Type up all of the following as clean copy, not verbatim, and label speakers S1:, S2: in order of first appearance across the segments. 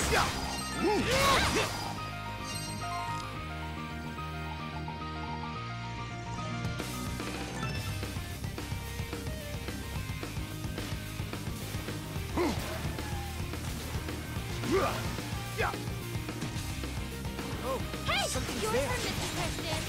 S1: Oh,
S2: Hey!
S1: something's
S2: Your
S1: there.
S2: turn, Mr. President.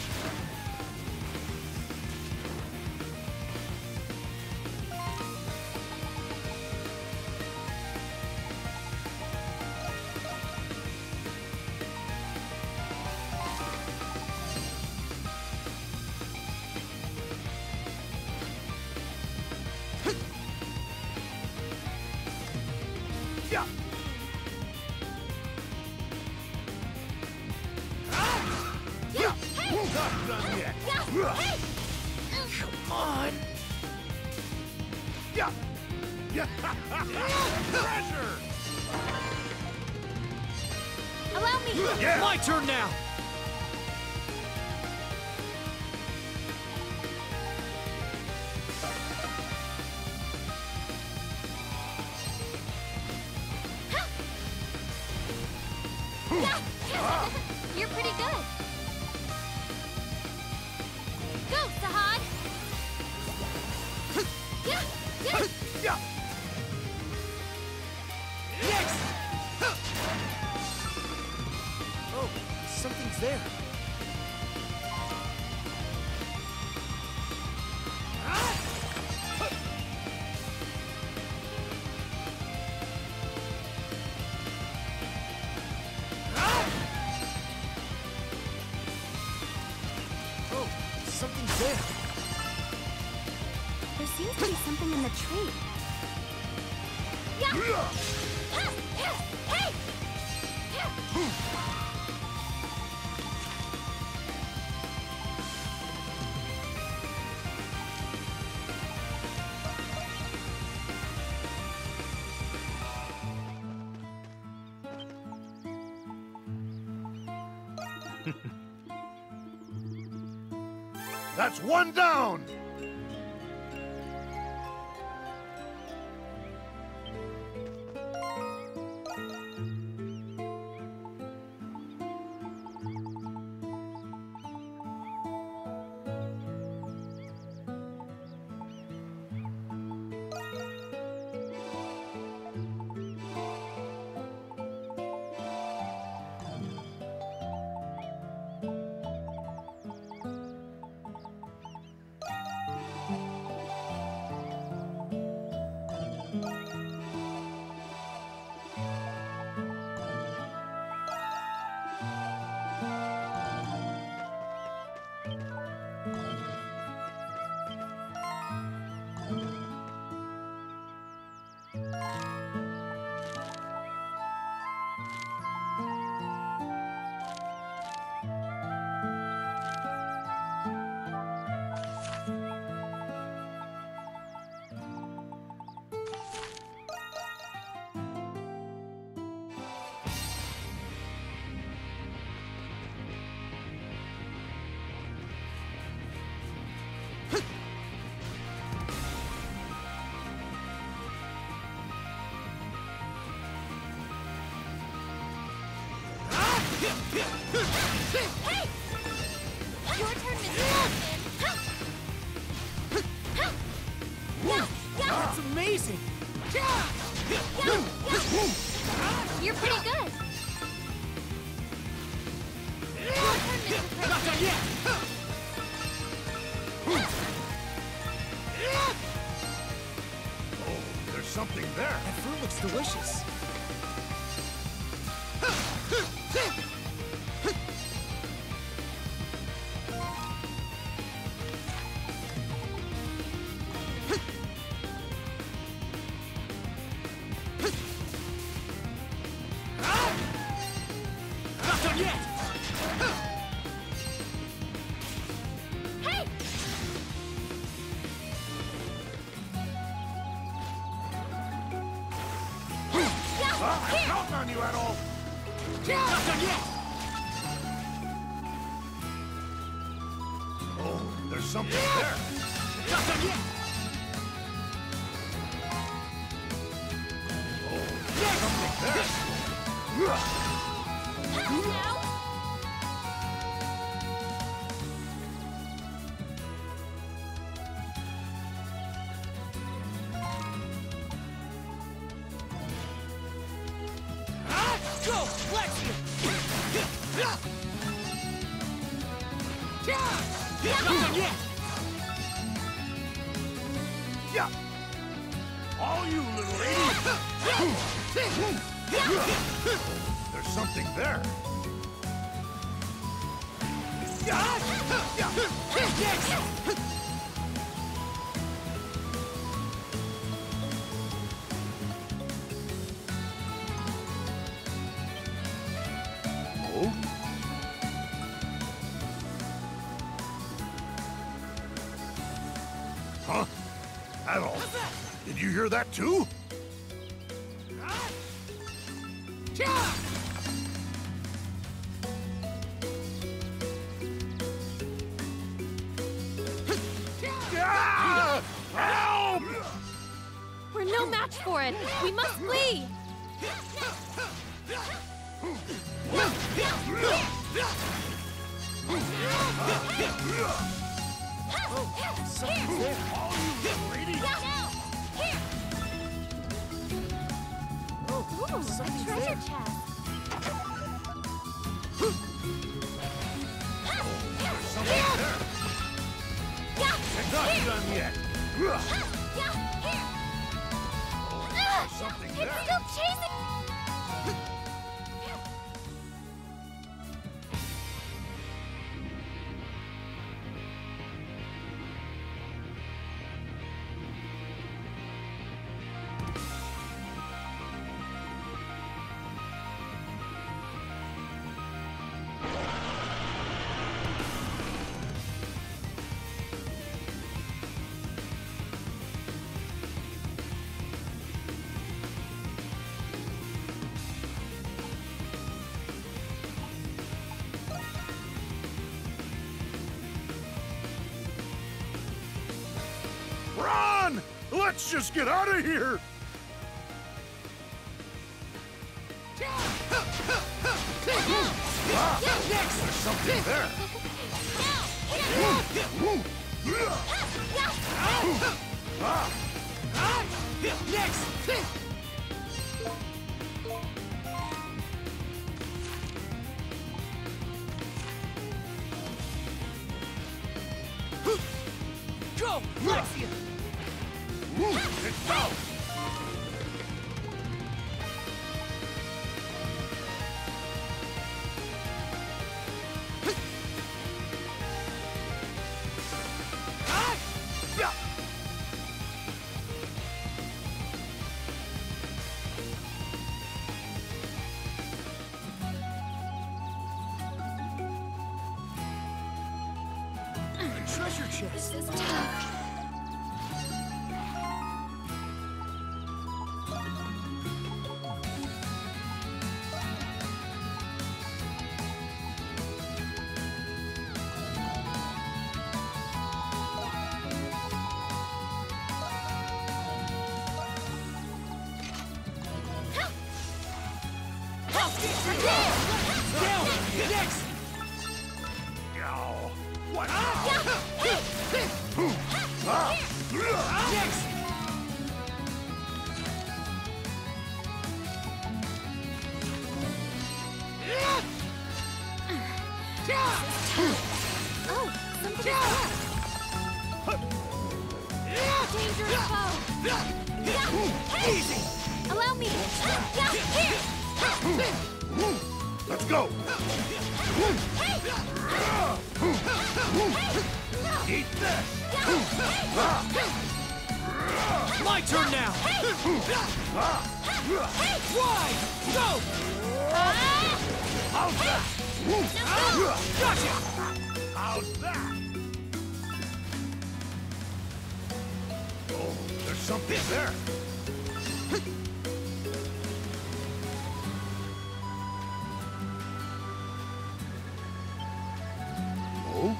S3: Not done yet.
S2: Hey!
S1: Come on.
S3: Treasure!
S2: Allow me!
S3: Yeah!
S1: My turn now.
S2: You're pretty good. Go, Sahad!
S1: Yes. Oh, something's there. Oh, something's there.
S2: There seems to be something in the tree. Hey!
S3: That's one down!
S2: Hey! Your turn, Mr. President.
S1: That's amazing.
S2: You're pretty good. Your turn, Mr.
S1: Not done
S2: President.
S1: yet.
S3: Oh, there's something there.
S1: That fruit looks delicious. Not done yet.
S2: Hey!
S3: I'm counting on you, Adol.
S1: Not done yet.
S3: Oh, there's something there.
S1: Not done yet.
S3: Oh, there's something there.
S2: Now.
S1: Go! Lexia! Not done yet!
S3: Yeah. All you little lady. There's something there. Oh? Huh? Adol, did you hear that too? Help!
S2: We're no match for it. We must flee.
S1: Something's there.
S3: All you little lady.
S2: Ooh, a
S1: something's
S2: treasure
S1: there.
S2: chest.
S3: There's something there. It's not done yet. There's something
S2: It's
S3: there.
S2: still chasing.
S3: Run! Let's just get out of here! There's something there.
S1: Next! Go! Lexia!
S3: Let's go! Yeah.
S1: A treasure chest.
S2: This is tough.
S1: Down! Next!
S3: Oh, what?
S1: Next!
S2: Oh, something's there. Dangerous foe.
S1: Easy!
S2: Allow me. Here.
S3: Let's go! Eat this!
S1: My turn now! Why? Go!
S3: How's that?
S1: Gotcha!
S3: How's that? Oh, there's something there. Oh?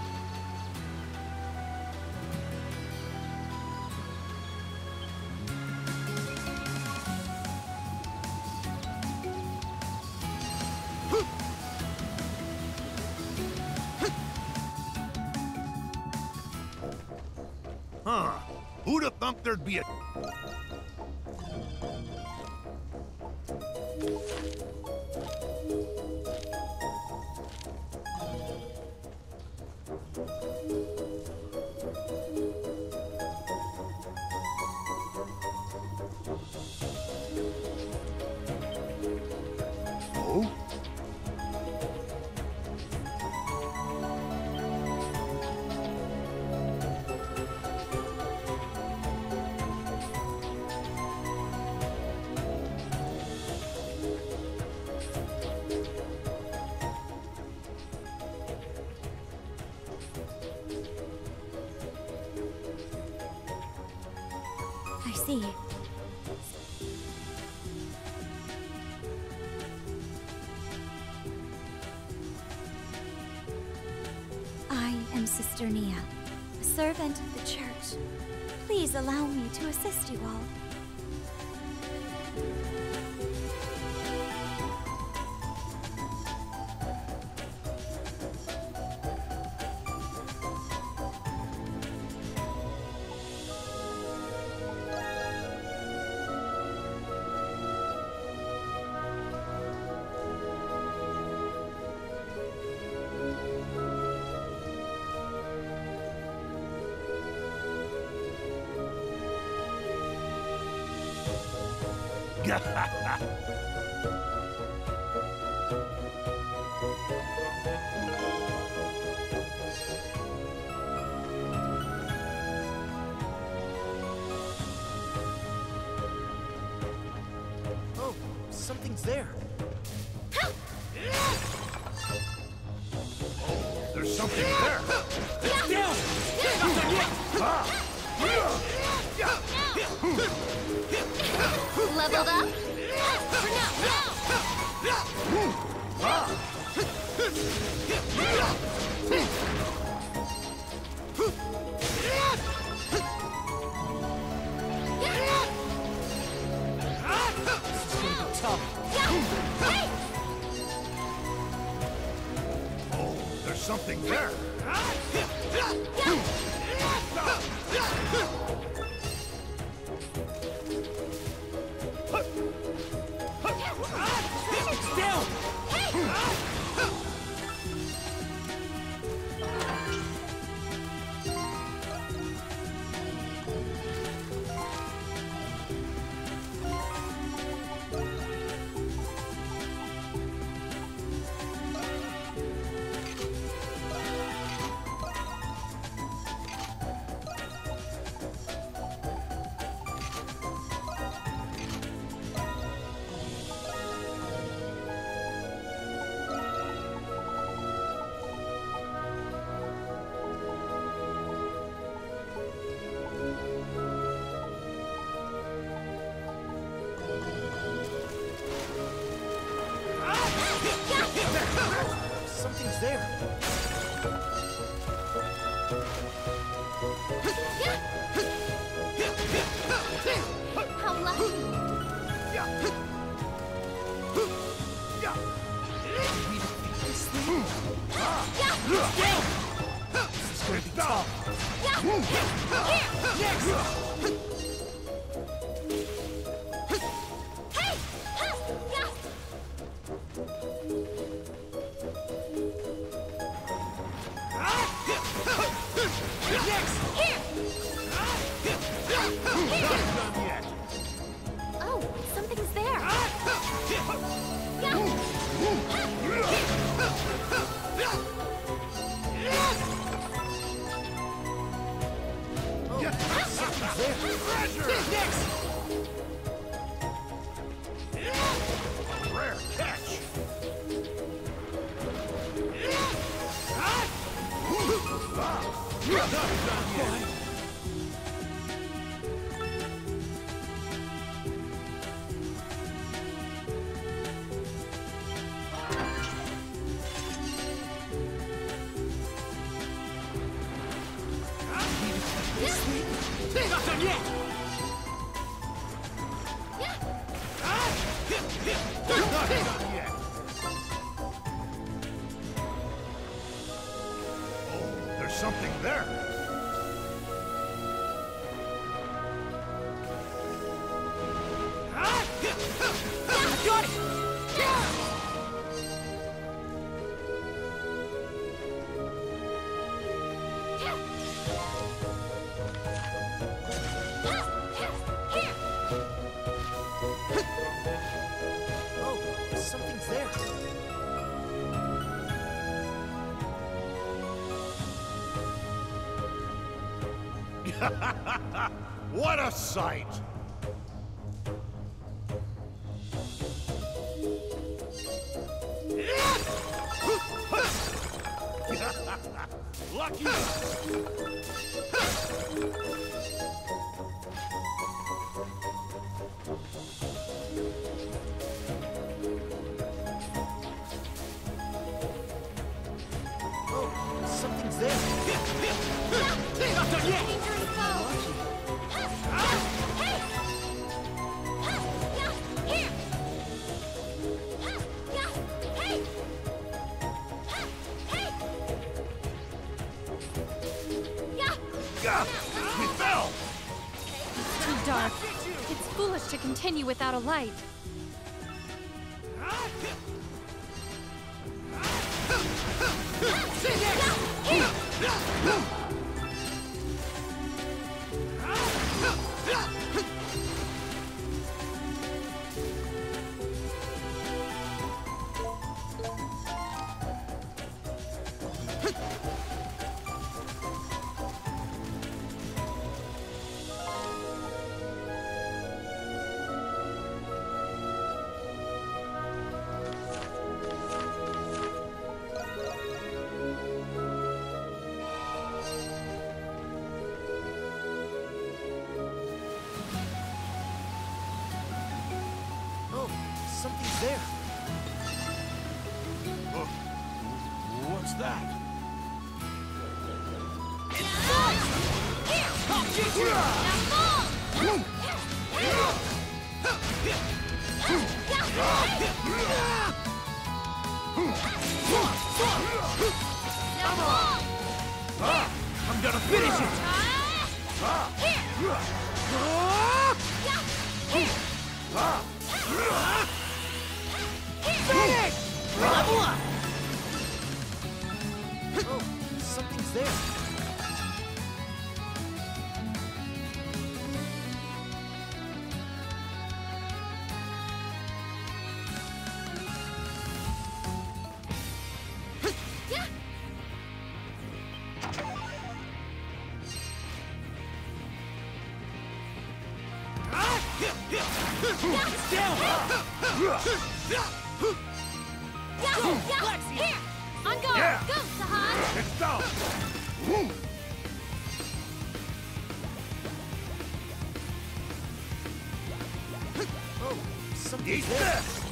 S3: Huh. Who'd have thunk there'd be a... Oh?
S2: I see. I am Sister Nia, a servant of the church. Please allow me to assist you all.
S1: Oh, something's there.
S3: There's something there!
S1: Down! Not done yet!
S2: Leveled up? For
S1: Tough.
S3: Oh, there's something there!
S1: Down! Something's there.
S2: How lucky!
S1: This thing? This is going to be tough. Next!
S2: Oh, something's there.
S1: Next!
S3: Rare catch!
S1: Not done yet. Not done yet!
S3: Not done yet! Oh, there's something there!
S4: something's there.
S3: What a sight! Lucky us!
S4: Oh, something's there.
S1: Not done yet!
S2: Dangerous foe! Hey! Here! Hey! Hey!
S3: Gah! We fell!
S5: Too dark. It's foolish to continue without a light.
S4: Oh, something's there.
S3: Oh, what's that?
S1: I'm gonna finish it! Level up!
S4: Oh, something's there.
S1: It's down!
S5: Here! On guard!
S3: Yeah.
S5: Go, Sahan!
S3: It's down!
S4: Oh, something's
S3: Eat
S4: there.
S3: this!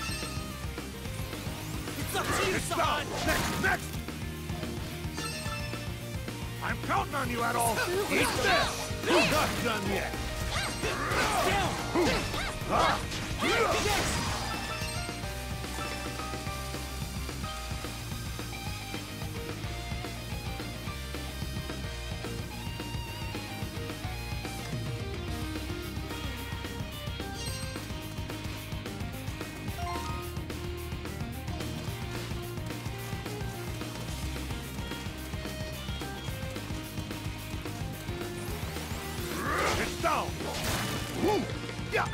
S1: It's up to you,
S3: It's
S1: son!
S3: down! Next! I'm counting on you, Adol! Eat this! You're not done yet!
S1: Down! Yes!
S3: It's down! Yeah!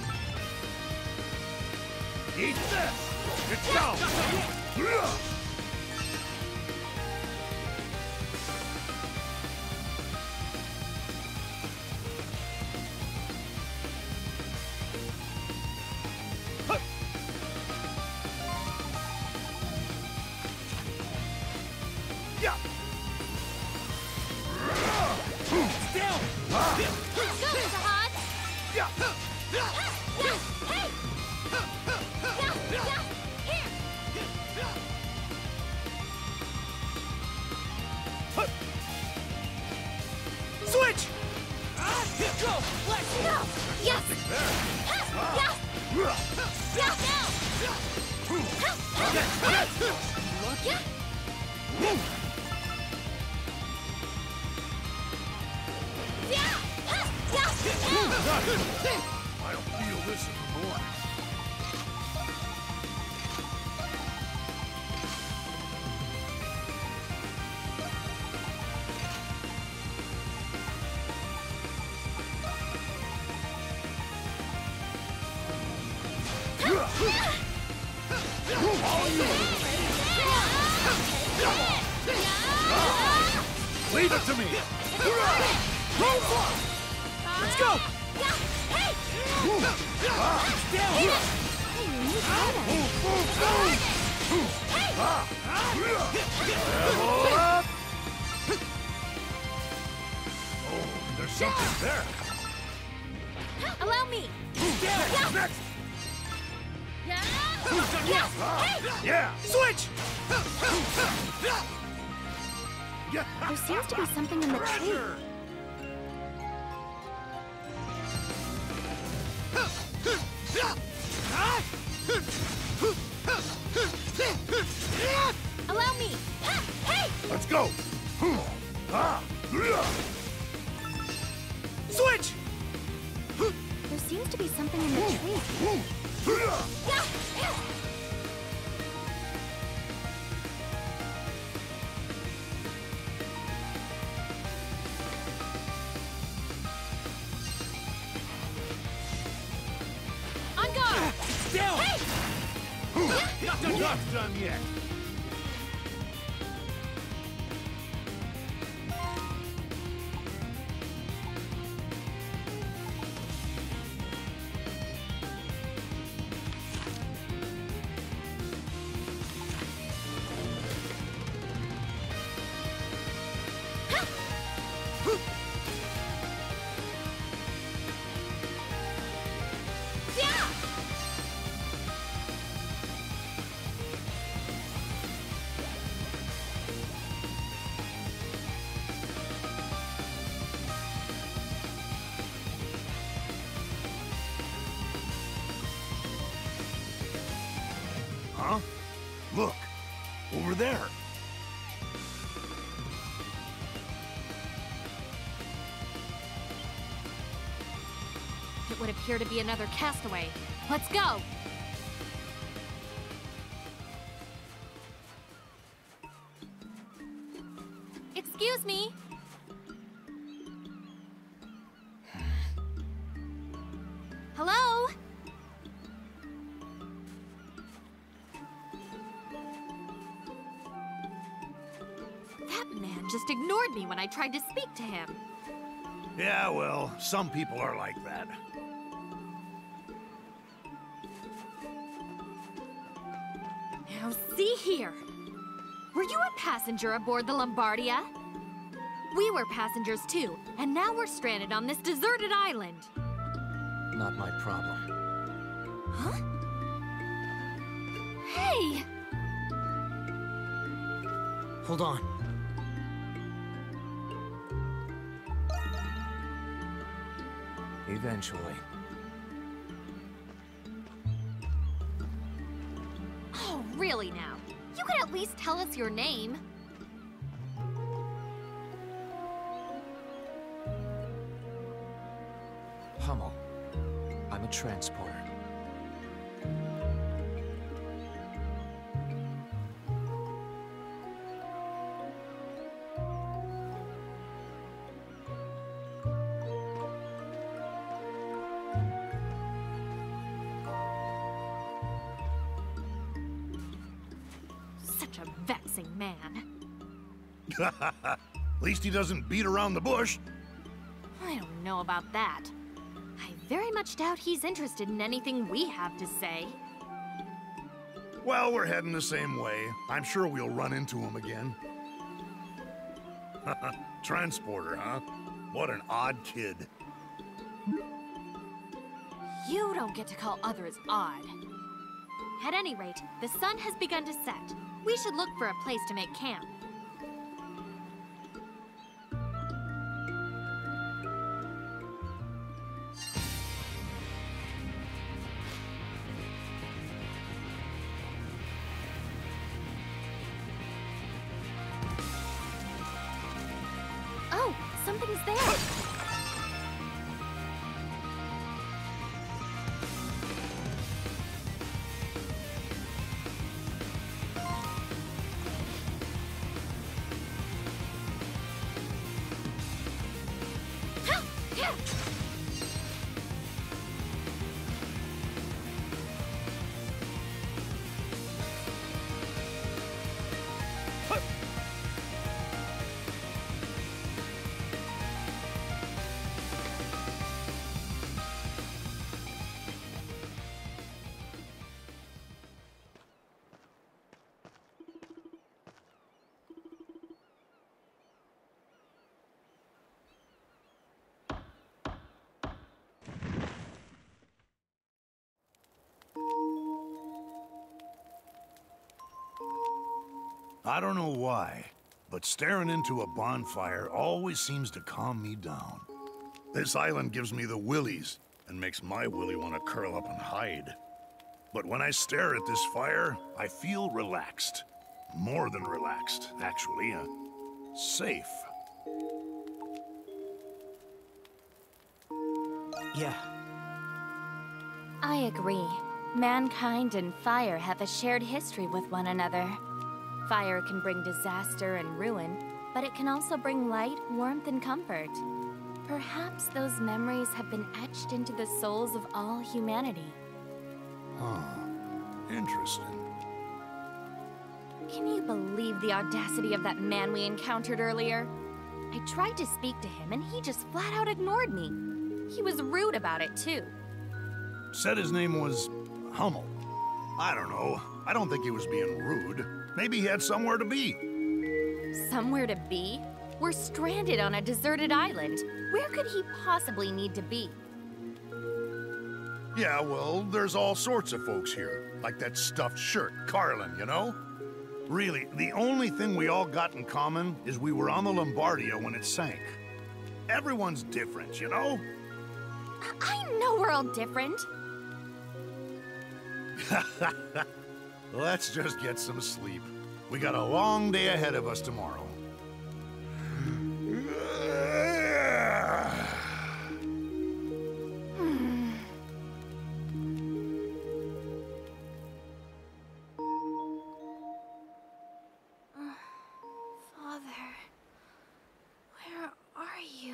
S3: Eat this! It's down! Yeah!
S1: It's down!
S5: Go, Sahan!
S3: Yeah!
S1: Switch! Go! Let's go!
S5: Yes!
S3: I don't feel this in the morning. Leave it to me!
S1: Let's go! Down here!
S3: Level up! Oh, there's something there.
S5: Allow me!
S1: Down!
S3: Next!
S1: Yeah!
S3: Yeah!
S1: Switch!
S2: There seems to be something in the tree.
S5: Allow me! Hey!
S3: Let's go!
S1: Switch!
S2: There seems to be something in the tree.
S5: On guard!
S1: Down!
S3: Not done yet! Huh? Look! Over there!
S5: It would appear to be another castaway. Let's go! Excuse me! Hello? That man just ignored me when I tried to speak to him.
S3: Yeah, well, some people are like that.
S5: Now see here. Were you a passenger aboard the Lombardia? We were passengers too, and now we're stranded on this deserted island.
S4: Not my problem.
S5: Huh? Hey!
S4: Hold on. Eventually.
S5: Oh, really now? You could at least tell us your name.
S4: Hummel. I'm a transporter.
S5: Such a vexing man.
S3: At least he doesn't beat around the bush.
S5: I don't know about that. I very much doubt he's interested in anything we have to say.
S3: Well, we're heading the same way. I'm sure we'll run into him again. Transporter, huh? What an odd kid.
S5: You don't get to call others odd. At any rate, the sun has begun to set. We should look for a place to make camp. Oh, something's there.
S3: I don't know why, but staring into a bonfire always seems to calm me down. This island gives me the willies and makes my willy want to curl up and hide. But when I stare at this fire, I feel relaxed. More than relaxed, actually. Safe.
S4: Yeah.
S5: I agree. Mankind and fire have a shared history with one another. Fire can bring disaster and ruin, but it can also bring light, warmth, and comfort. Perhaps those memories have been etched into the souls of all humanity.
S3: Huh. Interesting.
S5: Can you believe the audacity of that man we encountered earlier? I tried to speak to him and he just flat out ignored me. He was rude about it too.
S3: Said his name was Hummel. I don't know. I don't think he was being rude. Maybe he had somewhere to be.
S5: Somewhere to be? We're stranded on a deserted island. Where could he possibly need to be?
S3: Yeah, well, there's all sorts of folks here. Like that stuffed shirt, Carlin, you know? Really, the only thing we all got in common is we were on the Lombardia when it sank. Everyone's different, you know?
S5: I know we're all different.
S3: Let's just get some sleep. We got a long day ahead of us tomorrow.
S5: Father, where are you?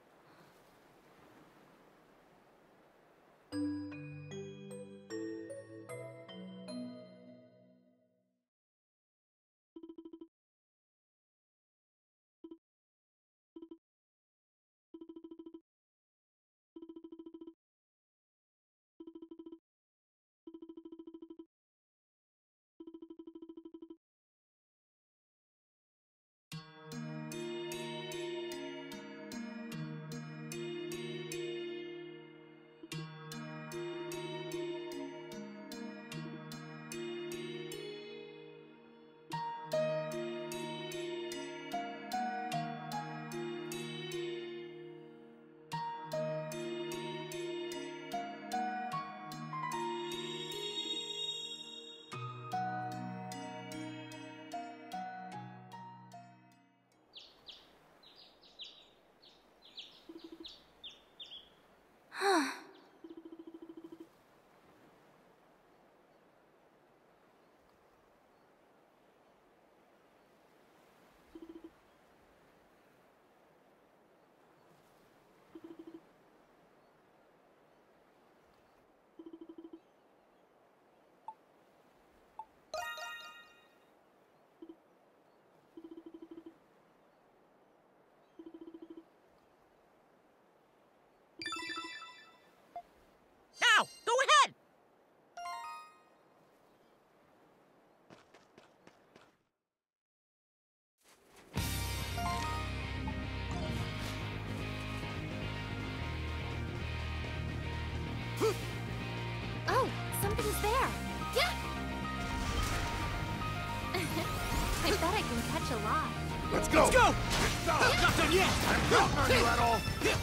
S1: Now, go ahead!
S5: Oh, something's there. Yeah! I bet I can catch a lot.
S3: Let's go!
S1: Let's go!
S3: Stop!
S1: Not done yet!
S3: I'm counting on you at all!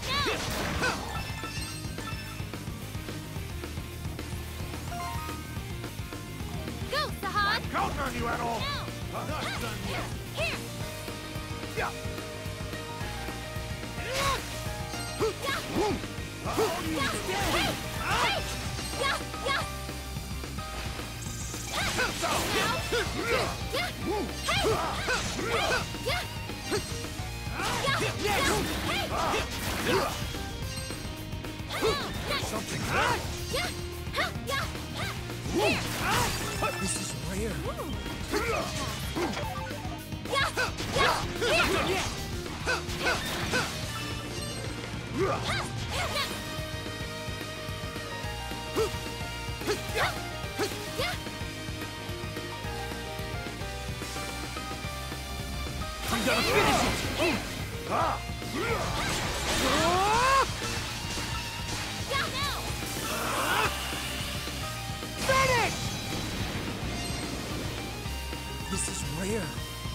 S5: Go, Sahad!
S3: Counting on you at all!
S5: No!
S3: Not done yet.
S5: Here!
S3: Yeah.
S1: Hold you steady!
S5: Hey! Yeah! Yeah!
S3: Something
S4: This is rare.
S1: Not done yet! I'm gonna finish it!
S4: This is rare.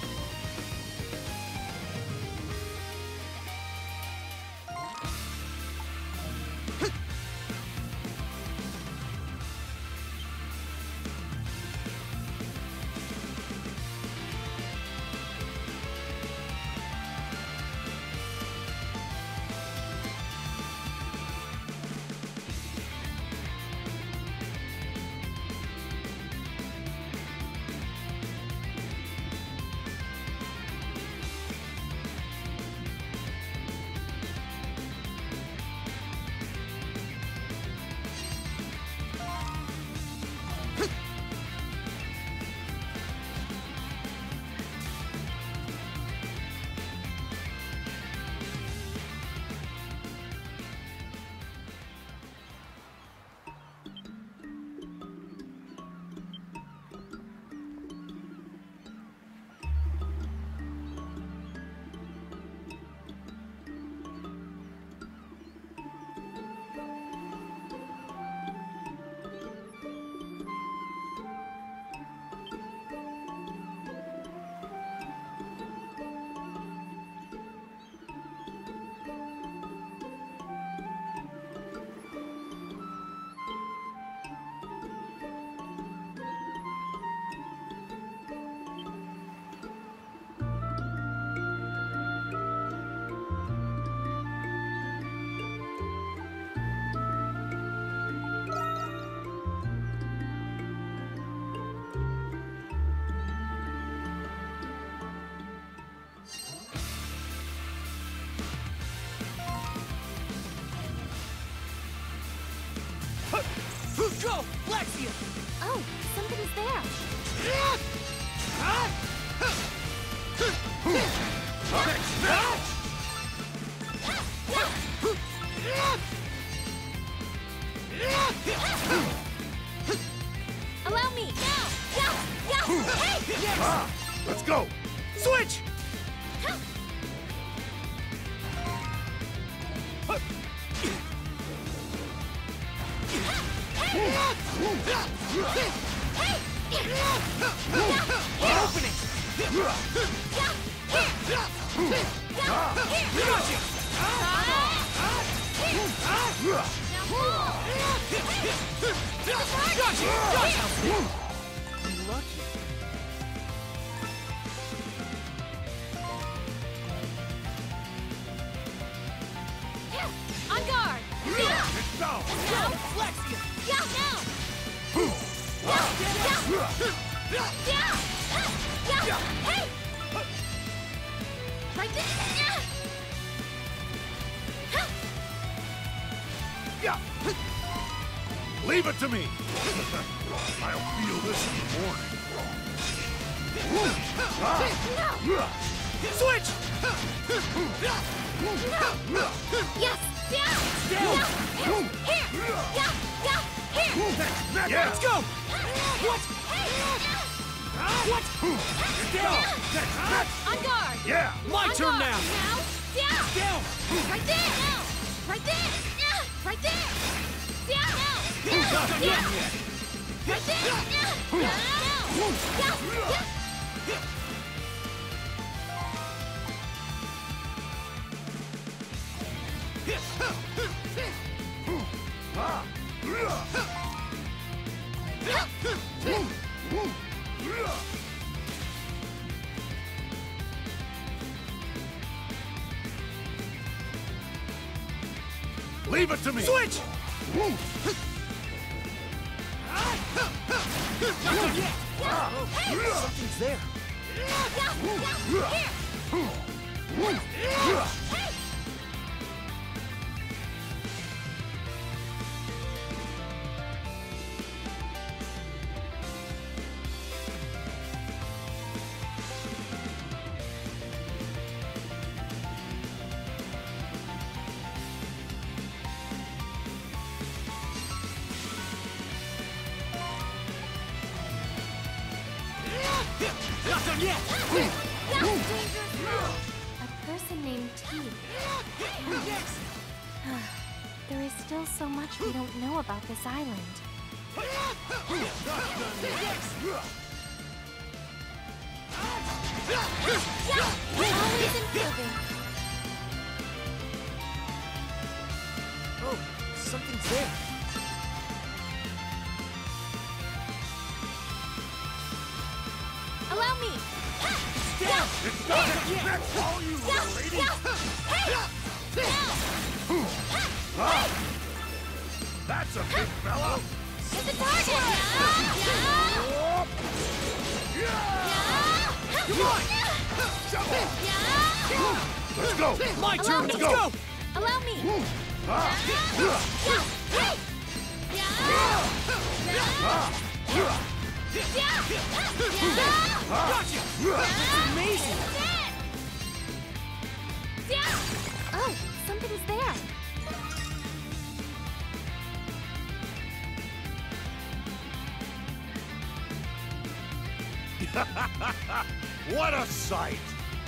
S1: Go, Lexia!
S5: Oh, something's there. Allow me. Hey!
S3: Let's go!
S1: Switch! Open it! Lucky.
S5: On guard.
S3: It's down!
S1: Go, Lexia!
S5: Hey! Right there!
S3: Yeah. Leave it to me! I'll feel this in the morning.
S1: Switch!
S5: Yes!
S1: Down!
S5: Here!
S1: Let's go! What? What? Down!
S5: On guard!
S3: Yeah!
S1: My
S5: On
S1: turn
S5: guard.
S1: now!
S5: Down!
S1: Down!
S5: Right there! Right there! Right there! Down!
S1: Not done yet!
S5: Right there! Down!
S3: Leave it to me!
S1: Switch! Not done yet! Something's there. Not done yet!
S5: A person named T. There is still so much we don't know about this island. Always improving.
S1: Oh, something's there.
S5: Allow me.
S1: Down!
S3: It's not That's all you little lady! That's a big fella!
S5: It's a target.
S1: Come on!
S3: Let's go!
S1: My turn! Let's
S3: go.
S1: go!
S5: Allow me.
S1: Gotcha! That's amazing!
S5: Oh, something's there.
S3: What a sight!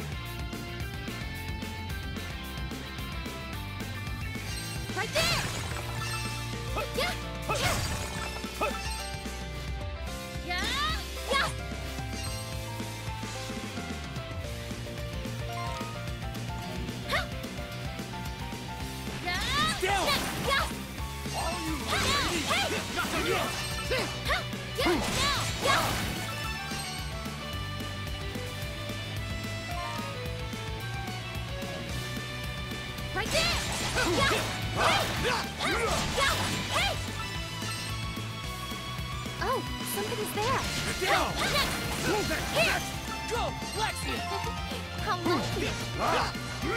S5: Right there.
S1: Down!
S3: All you little lady!
S1: Not done yet!
S5: Right there! Oh, something's there.
S1: Down!
S5: Here!
S1: Go, Lexia!
S5: How lucky!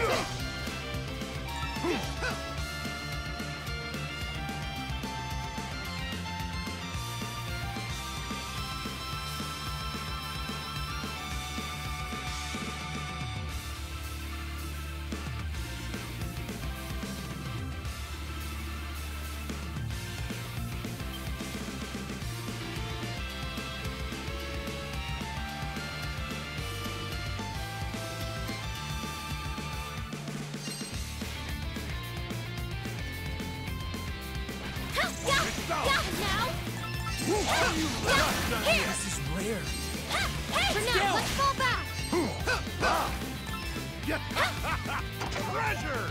S5: Here!
S1: This is rare.
S5: For now, let's fall back!
S3: Treasure!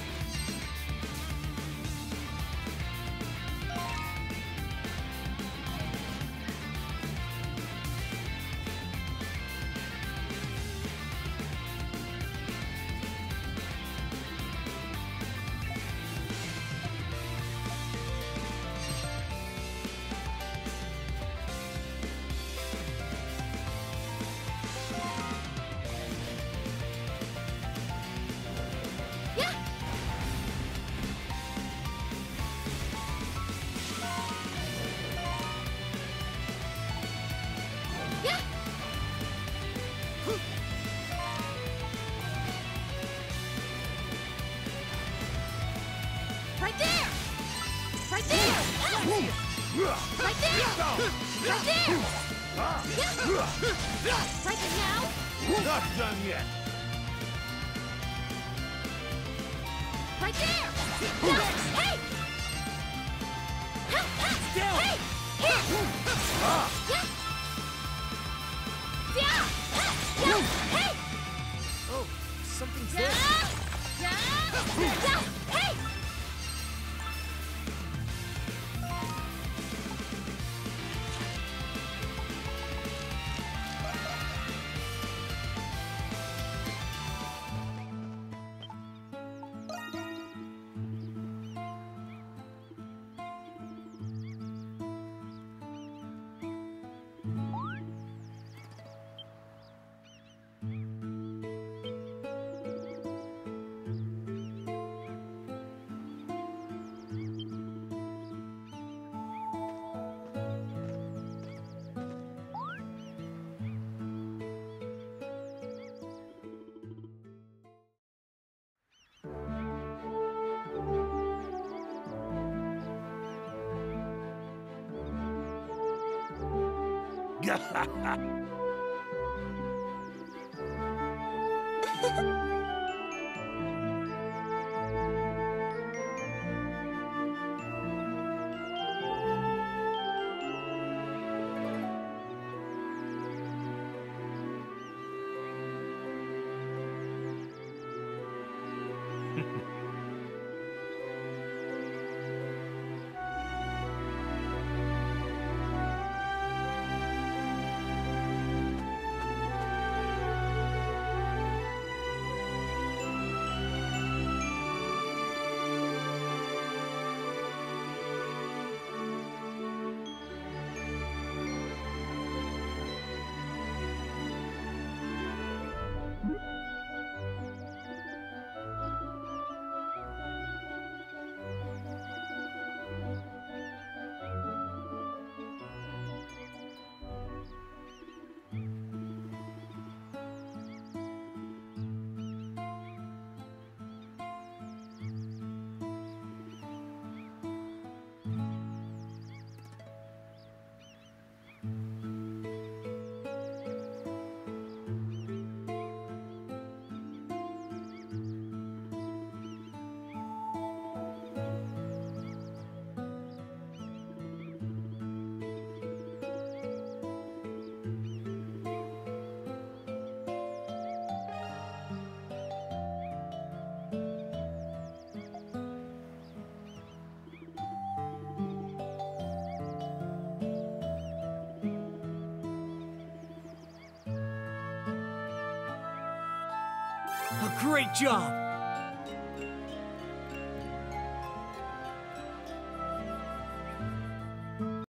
S5: Right there! Right there! Right there! Right there! Right now!
S3: Not done yet.
S5: Right there! Hey!
S1: Down.
S5: Hey! Here! Hey!
S1: Oh, something's there.
S5: Hey!
S1: A great job!